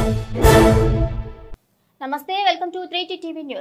నమస్తే, welcome to 3T TV news.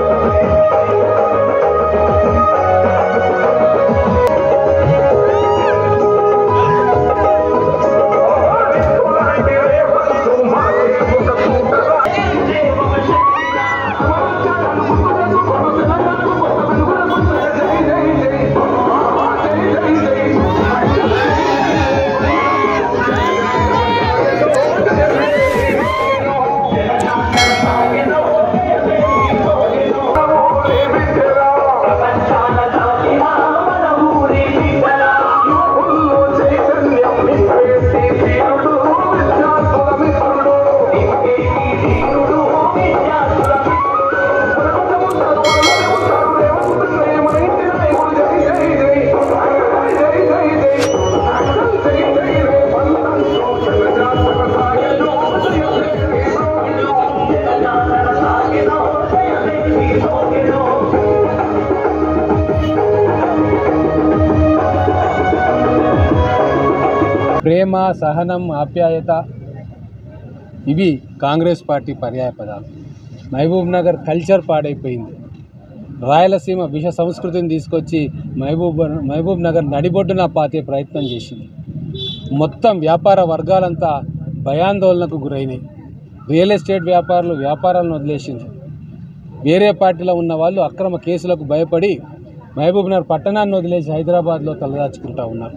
ప్రేమ, సహనం, ఆప్యాయత ఇవి కాంగ్రెస్ పార్టీ పర్యాయ పదాలు. మహబూబ్ నగర్ కల్చర్ పాడైపోయింది. రాయలసీమ విష సంస్కృతిని తీసుకొచ్చి మహబూబ్ నగర్ నడిబొడ్డున పాతే ప్రయత్నం చేసింది. మొత్తం వ్యాపార వర్గాలంతా భయాందోళనకు గురైనాయి. రియల్ ఎస్టేట్ వ్యాపారులు వ్యాపారాలను వదిలేసింది. వేరే పార్టీలో ఉన్న వాళ్ళు అక్రమ కేసులకు భయపడి మహబూబ్ నగర్ పట్టణాన్ని వదిలేసి హైదరాబాద్లో తలదాచుకుంటూ ఉన్నారు.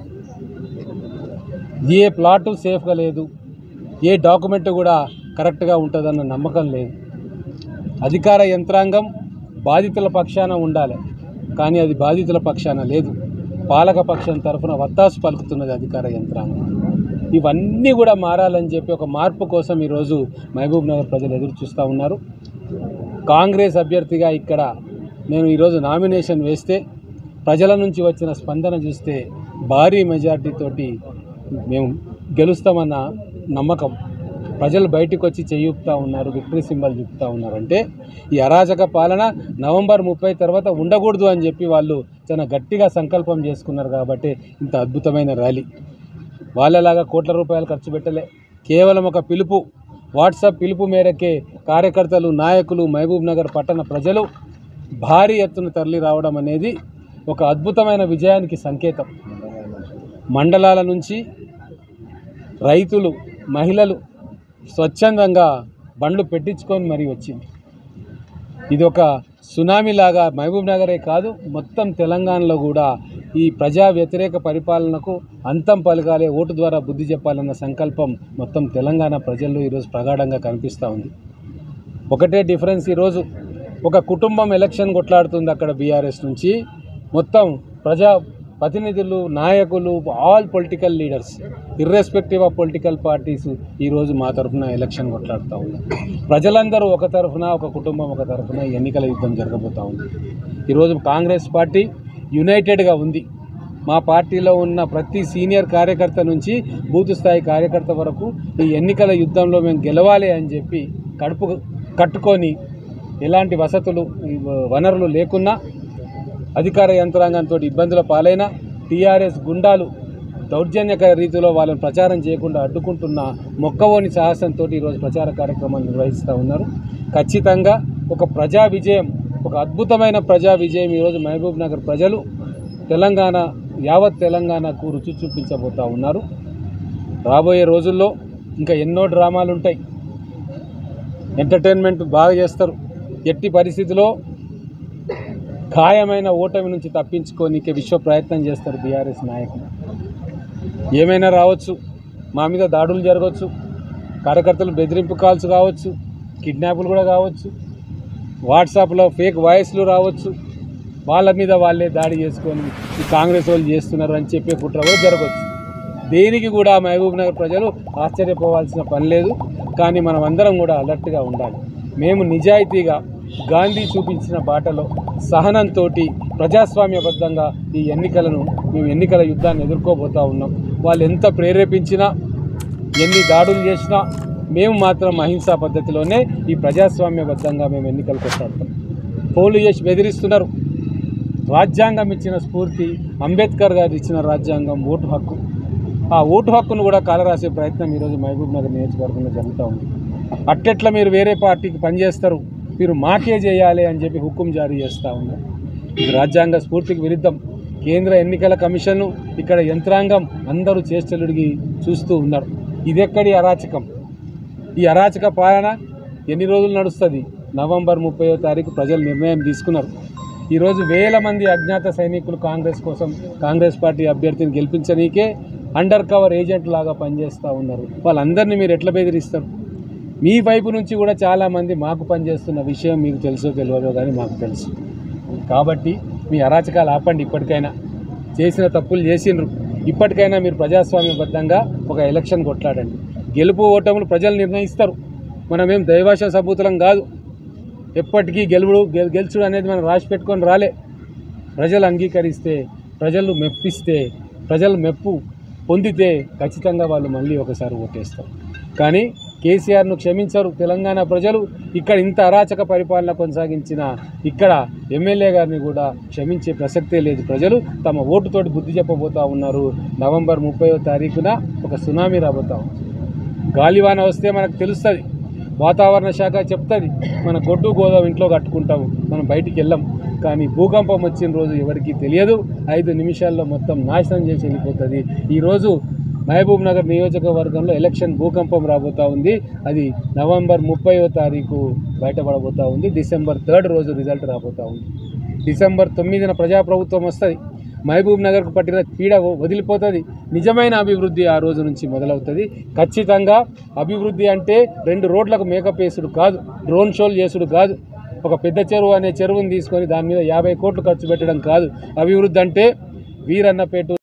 ఏ ప్లాటు సేఫ్గా లేదు, ఏ డాక్యుమెంట్ కూడా కరెక్ట్గా ఉంటుందన్న నమ్మకం లేదు. అధికార యంత్రాంగం బాధితుల పక్షాన ఉండాలి, కానీ అది బాధితుల పక్షాన లేదు. పాలక పక్షం తరఫున వత్తాసు పలుకుతున్నది అధికార యంత్రాంగం. ఇవన్నీ కూడా మారాలని చెప్పి ఒక మార్పు కోసం ఈరోజు మహబూబ్ నగర్ ప్రజలు ఎదురు చూస్తూ ఉన్నారు. కాంగ్రెస్ అభ్యర్థిగా ఇక్కడ నేను ఈరోజు నామినేషన్ వేస్తే ప్రజల నుంచి వచ్చిన స్పందన చూస్తే భారీ మెజార్టీతోటి మేము గెలుస్తామన్న నమ్మకం. ప్రజలు బయటకు వచ్చి చేయూపుతూ ఉన్నారు, విక్టరీ సింబల్ చూపుతూ ఉన్నారు. అంటే ఈ అరాచక పాలన నవంబర్ 30 తర్వాత ఉండకూడదు అని చెప్పి వాళ్ళు చాలా గట్టిగా సంకల్పం చేసుకున్నారు. కాబట్టి ఇంత అద్భుతమైన ర్యాలీ. వాళ్ళలాగా కోట్ల రూపాయలు ఖర్చు పెట్టలే, కేవలం ఒక పిలుపు, వాట్సాప్ పిలుపు మేరకే కార్యకర్తలు, నాయకులు, మహబూబ్ నగర్ పట్టణ ప్రజలు భారీ ఎత్తున తరలి రావడం అనేది ఒక అద్భుతమైన విజయానికి సంకేతం. మండలాల నుంచి రైతులు, మహిళలు స్వచ్ఛందంగా బండ్లు పెట్టించుకొని మరీ వచ్చింది. ఇది ఒక సునామీలాగా మహబూబ్ నగరే కాదు మొత్తం తెలంగాణలో కూడా ఈ ప్రజా వ్యతిరేక పరిపాలనకు అంతం పలకాలే, ఓటు ద్వారా బుద్ధి చెప్పాలన్న సంకల్పం మొత్తం తెలంగాణ ప్రజల్లో ఈరోజు ప్రగాఢంగా కనిపిస్తూ ఉంది. ఒకటే డిఫరెన్స్, ఈరోజు ఒక కుటుంబం ఎలక్షన్ కొట్లాడుతుంది అక్కడ బీఆర్ఎస్ నుంచి. మొత్తం ప్రజా ప్రతినిధులు, నాయకులు, all political leaders irrespective of political parties ఈరోజు మా తరఫున ఎలక్షన్ కొట్లాడుతూ ఉన్నారు. ప్రజలందరూ ఒక తరఫున, ఒక కుటుంబం ఒక తరఫున ఎన్నికల యుద్ధం జరగబోతూ ఉంది. ఈరోజు కాంగ్రెస్ పార్టీ యునైటెడ్గా ఉంది. మా పార్టీలో ఉన్న ప్రతి సీనియర్ కార్యకర్త నుంచి బూత్ స్థాయి కార్యకర్త వరకు ఈ ఎన్నికల యుద్ధంలో మేము గెలవాలి అని చెప్పి కడుపు కట్టుకొని, ఎలాంటి వసతులు, వనరులు లేకున్నా, అధికార యంత్రాంగంతో ఇబ్బందుల పాలైన టీఆర్ఎస్ గుండాలు దౌర్జన్యకర రీతిలో వాళ్ళని ప్రచారం చేయకుండా అడ్డుకుంటున్న మొక్కవోని సాహసంతో ఈరోజు ప్రచార కార్యక్రమాలు నిర్వహిస్తూ ఉన్నారు. ఖచ్చితంగా ఒక ప్రజా విజయం, ఒక అద్భుతమైన ప్రజా విజయం ఈరోజు మహబూబ్ నగర్ ప్రజలు తెలంగాణ, యావత్ తెలంగాణకు రుచి చూపించబోతూ ఉన్నారు. రాబోయే రోజుల్లో ఇంకా ఎన్నో డ్రామాలు ఉంటాయి. ఎంటర్టైన్మెంట్ బాగా చేస్తారు. ఎట్టి పరిస్థితిలో ఖాయమైన ఓటమి నుంచి తప్పించుకోనికే విశ్వ ప్రయత్నం చేస్తారు బీఆర్ఎస్ నాయకులు. ఏమైనా రావచ్చు, మా మీద దాడులు జరగవచ్చు, కార్యకర్తలు బెదిరింపు కాల్స్ కావచ్చు, కిడ్నాపులు కూడా కావచ్చు, వాట్సాప్లో ఫేక్ వాయిస్లు రావచ్చు, వాళ్ళ మీద వాళ్ళే దాడి చేసుకొని ఈ కాంగ్రెస్ వాళ్ళు చేస్తున్నారు అని చెప్పే కుట్ర కూడా జరగవచ్చు. దేనికి కూడా మహబూబ్ నగర్ ప్రజలు ఆశ్చర్యపోవాల్సిన పని లేదు. కానీ మనం అందరం కూడా అలర్ట్గా ఉండాలి. మేము నిజాయితీగా గాంధీ చూపించిన బాటలో సహనంతో ప్రజాస్వామ్యబద్ధంగా ఈ ఎన్నికలను, మేము ఎన్నికల యుద్ధాన్ని ఎదుర్కోబోతూ ఉన్నాం. వాళ్ళు ఎంత ప్రేరేపించినా, ఎన్ని దాడులు చేసినా మేము మాత్రం అహింసా పద్ధతిలోనే ఈ ప్రజాస్వామ్యబద్ధంగా మేము ఎన్నికలు కొట్లాడతాం. ఫోన్లు చేసి బెదిరిస్తున్నారు. రాజ్యాంగం ఇచ్చిన స్ఫూర్తి, అంబేద్కర్ గారు ఇచ్చిన రాజ్యాంగం, ఓటు హక్కు, ఆ ఓటు హక్కును కూడా కాలరాసే ప్రయత్నం ఈరోజు మహబూబ్ నగర్ నియోజకవర్గంలో జరుగుతూ ఉంది. అట్టెట్లా మీరు వేరే పార్టీకి పనిచేస్తారు, మీరు మాకే చేయాలి అని చెప్పి హుకుం జారీ చేస్తూ ఉన్నారు. ఇది రాజ్యాంగ స్ఫూర్తికి విరుద్ధం. కేంద్ర ఎన్నికల కమిషన్ ఇక్కడ యంత్రాంగం అందరూ చేష్టలుడిగి చూస్తూ ఉన్నారు. ఇదెక్కడి అరాచకం? ఈ అరాచక పాలన ఎన్ని రోజులు నడుస్తుంది? నవంబర్ 30వ తారీఖు ప్రజలు నిర్ణయం తీసుకున్నారు. ఈరోజు వేల మంది అజ్ఞాత సైనికులు కాంగ్రెస్ పార్టీ అభ్యర్థిని గెలిపించనీకే అండర్ కవర్ ఏజెంట్ లాగా పనిచేస్తూ ఉన్నారు. వాళ్ళందరినీ మీరు ఎట్లా బెదిరిస్తారు? మీ వైపు నుంచి కూడా చాలామంది మాకు పనిచేస్తున్న విషయం మీకు తెలుసో తెలియదో కానీ మాకు తెలుసు. కాబట్టి మీ అరాచకాలు ఆపండి. ఇప్పటికైనా చేసిన తప్పులు చేసిండ్రు. ఇప్పటికైనా మీరు ప్రజాస్వామ్యబద్ధంగా ఒక ఎలక్షన్ కొట్లాడండి. గెలుపు ఓటములు ప్రజలు నిర్ణయిస్తారు. మనమేం దైవాశ సబూతులం కాదు. ఎప్పటికీ గెలుచుడు అనేది మనం రాసి పెట్టుకొని రాలే. ప్రజలు అంగీకరిస్తే, ప్రజలు మెప్పిస్తే, ప్రజలు మెప్పు పొందితే ఖచ్చితంగా వాళ్ళు మళ్ళీ ఒకసారి ఓటేస్తారు. కానీ కేసీఆర్ను క్షమించరు తెలంగాణ ప్రజలు. ఇక్కడ ఇంత అరాచక పరిపాలన కొనసాగించిన ఇక్కడ ఎమ్మెల్యే గారిని కూడా క్షమించే ప్రసక్తే లేదు. ప్రజలు తమ ఓటుతోటి బుద్ధి చెప్పబోతూ ఉన్నారు. నవంబర్ 30వ తారీఖున ఒక సునామీ రాబోతా ఉంది. గాలివాన వస్తే మనకు తెలుస్తుంది. వాతావరణ శాఖ చెప్తుంది, మన గొడ్డు గోదాం ఇంట్లో కట్టుకుంటాము, మనం బయటికి వెళ్ళాం. కానీ భూకంపం వచ్చిన రోజు ఎవరికీ తెలియదు. 5 నిమిషాల్లో మొత్తం నాశనం చేసి వెళ్ళిపోతుంది. ఈరోజు మహబూబ్ నగర్ నియోజకవర్గంలో ఎలక్షన్ భూకంపం రాబోతూ ఉంది. అది నవంబర్ 30వ తారీఖు బయటపడబోతూ ఉంది. డిసెంబర్ 3 రోజు రిజల్ట్ రాబోతూ ఉంది. డిసెంబర్ 9న ప్రజాప్రభుత్వం వస్తుంది. మహబూబ్ నగర్కు పట్టిన పీడ వదిలిపోతుంది. నిజమైన అభివృద్ధి ఆ రోజు నుంచి మొదలవుతుంది. ఖచ్చితంగా అభివృద్ధి అంటే 2 రోడ్లకు మేకప్ వేసుడు కాదు, డ్రోన్ షోలు చేసుడు కాదు, ఒక పెద్ద చెరువు అనే చెరువుని తీసుకొని దాని మీద 50 కోట్లు ఖర్చు పెట్టడం కాదు. అభివృద్ధి అంటే వీరన్నపేట